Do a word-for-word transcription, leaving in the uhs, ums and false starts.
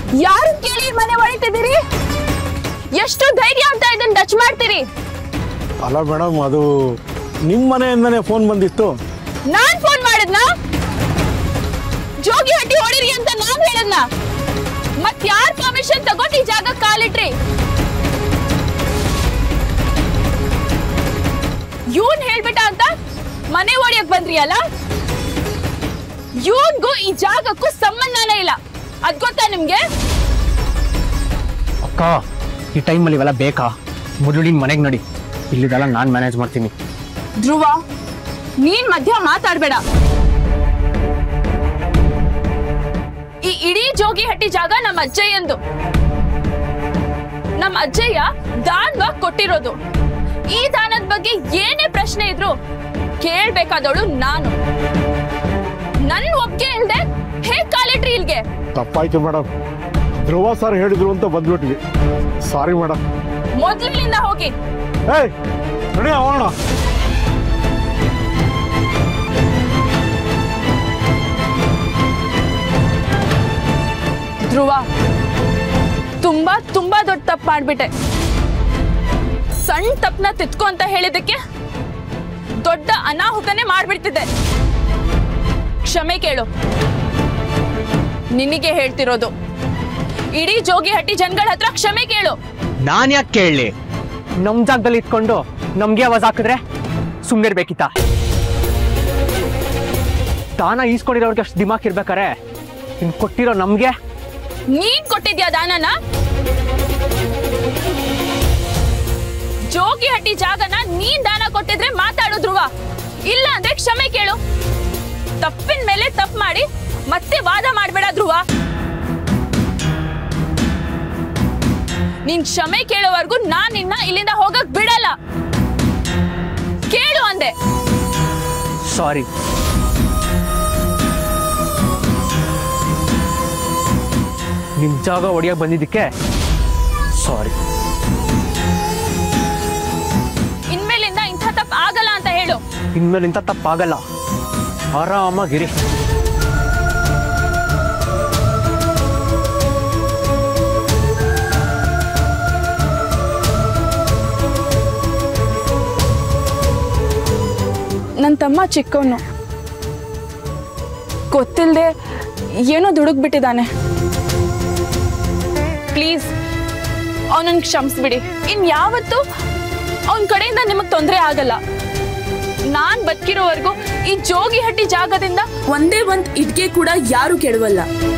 ಯಾರು ಕೇಳಿ ಮನೆ ಹೊಡಿತಿದ್ದೀರಿ? ಎಷ್ಟು ಧೈರ್ಯ ಅಂತ ಇದನ್ನ ಟಚ್ ಮಾಡ್ತೀರಿ? ಅಲ್ಲ ಮೇಡಮ್, ಅದು ನಿಮ್ಮ ಮನೆಯಿಂದನೇ ಫೋನ್ ಬಂದಿತ್ತು. ನಾನ್ ಫೋನ್ ಮಾಡಿದ್ನಾ? ಜೋಗಿ ಹಟ್ಟಿ ಹೊಡಿರಿ ಅಂತ ನಾನ್ ಹೇಳಿದ್ನ? ಮತ್ ಯಾರ್ ಪರ್ಮಿಷನ್ ತಗೊಂಡು ಈ ಜಾಗ ಕಾಲಿಟ್ರಿ? ಇವನ್ ಹೇಳ್ಬಿಟ್ಟ ಅಂತ ಮನೆ ಹೊಡಿಯಕ್ ಬಂದ್ರಿ ಅಲ್ಲ? ಇವನ್ಗೂ ಈ ಜಾಗಕ್ಕೂ ಸಂಬಂಧನೇ ಇಲ್ಲ, ಅದ್ ಗೊತ್ತಾ ನಿಮ್ಗೆ? ಅಕ್ಕ, ಈ ಟೈಮಲ್ಲಿ ಇವೆಲ್ಲ ಬೇಕಾ? ಮೊದಲು ನಿನ್ ಮನೆಗೆ ನೋಡಿ, ಇಲ್ಲಿದೆಲ್ಲ ನಾನ್ ಮ್ಯಾನೇಜ್ ಮಾಡ್ತೀನಿ. ಧ್ರುವ, ನೀನ್ ಮಧ್ಯ ಮಾತಾಡ್ಬೇಡ. ಈ ಇಡೀ ಜೋಗಿ ಹಟ್ಟಿ ಜಾಗ ನಮ್ಮ ಅಜ್ಜಯ್ಯಂದು. ನಮ್ಮ ಅಜ್ಜಯ್ಯ ದಾನವಾಗಿ ಕೊಟ್ಟಿರೋದು. ಈ ದಾನದ ಬಗ್ಗೆ ಏನೇ ಪ್ರಶ್ನೆ ಇದ್ರು ಕೇಳ್ಬೇಕಾದವಳು ನಾನು. ನನ್ ಒಪ್ಪಿಗೆ ಇಲ್ದೆ ಹೇಗ್ ಕಾಲಿಟ್ರಿ ಇಲ್ಗೆ? ತಪ್ಪಾಯ್ತು ಮೇಡಮ್, ಧ್ರುವ ಸರ್ ಹೇಳಿದ್ರು ಅಂತ ಬಂದ್ಬಿಟ್ವಿ. Sorry madam. ಮೊದ್ಲಿನಿಂದ ಹೋಗಿ. ಏಯ್ ನಡಿ ಹೋಗೋಣ. ಧ್ರುವ, ತುಂಬಾ ತುಂಬಾ ದೊಡ್ಡ ತಪ್ಪು ಮಾಡ್ಬಿಟ್ಟೆ. ಸಣ್ಣ ತಪ್ಪನ ತಿತ್ಕೊ ಅಂತ ಹೇಳಿದಕ್ಕೆ ದೊಡ್ಡ ಅನಾಹುತನೇ ಮಾಡ್ಬಿಡ್ತಿದ್ದೆ. ಕ್ಷಮೆ ಕೇಳು. ನಿನಗೆ ಹೇಳ್ತಿರೋದು. ಇಡೀ ಜೋಗಿ ಹಟ್ಟಿ ಜನಗಳ ಹತ್ರ ಕ್ಷಮೆ ಕೇಳು. ನಾನ್ ಯಾಕೆ ಕೇಳಲಿ? ನಮ್ ಜಾಗದಲ್ಲಿ ಇಟ್ಕೊಂಡು ನಮ್ಗೆ ಆವಾಜ್ ಹಾಕಿದ್ರೆ ಸುಮ್ಮನೆ ಇರ್ಬೇಕಿತ್ತ? ದಾನ ಈಸ್ಕೊಂಡಿರೋರ್ಗೆ ಅಷ್ಟು ದಿಮಾಕ್ ಇರ್ಬೇಕಾರೆ ಇನ್ ಕೊಟ್ಟಿರೋ ನಮ್ಗೆ? ನೀನ್ ಕೊಟ್ಟಿದ್ಯಾ ದಾನನ? ಜೋಗಿ ಹಟ್ಟಿ ಜಾಗನ ನೀನ್ ದಾನ ಕೊಟ್ಟಿದ್ರೆ ಮಾತಾಡು ಧ್ರುವ, ಇಲ್ಲ ಅಂದ್ರೆ ಕ್ಷಮೆ ಕೇಳು. ತಪ್ಪಿನ ಮೇಲೆ ತಪ್ಪು ಮಾಡಿ ಮತ್ತೆ ವಾದ ಮಾಡ್ಬೇಡ ಧ್ರುವ. ನೀನ್ ಕ್ಷಮೆ ಕೇಳೋವರೆಗೂ ನಾನ್ ನಿನ್ನ ಇಲ್ಲಿಂದ ಹೋಗಕ್ ಬಿಡಲ್ಲ. ಕೇಳು ಅಂದೆ. ಸಾರಿ. ನಿಮ್ ಜಾಗ ಒಡೆಯಕ್ ಬಂದಿದ್ದಕ್ಕೆ ಸಾರಿ. ಇನ್ಮೇಲಿಂದ ಇಂಥ ತಪ್ಪು ಆಗಲ್ಲ ಅಂತ ಹೇಳು. ಇನ್ಮೇಲೆ ಇಂಥ ತಪ್ಪಾಗಲ್ಲ, ಆರಾಮಾಗಿರಿ. ನನ್ನ ತಮ್ಮ ಚಿಕ್ಕವನು, ಗೊತ್ತಿಲ್ಲದೆ ಏನೋ ದುಡುಕ್ ಬಿಟ್ಟಿದ್ದಾನೆ. ಪ್ಲೀಸ್ ಅವನನ್ನು ಕ್ಷಮಿಸ್ಬಿಡಿ. ಇನ್ ಯಾವತ್ತೂ ಅವನ ಕಡೆಯಿಂದ ನಿಮಗೆ ತೊಂದರೆ ಆಗಲ್ಲ. ನಾನ್ ಬದುಕಿರೋವರೆಗೂ ಈ ಜೋಗಿ ಹಟ್ಟಿ ಜಾಗದಿಂದ ಒಂದೇ ಒಂದ್ ಇಟ್ಗೆ ಕೂಡ ಯಾರು ಕೆಡವಲ್ಲ.